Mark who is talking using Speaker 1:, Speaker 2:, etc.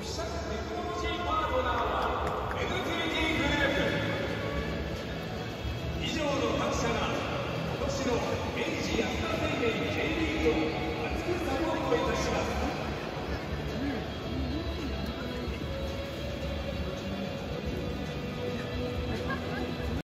Speaker 1: フィシャルテクノロジーパートナーは NTT グループ。以上の各社が今年の明治安田生命 J リーグを熱くサポートいたします。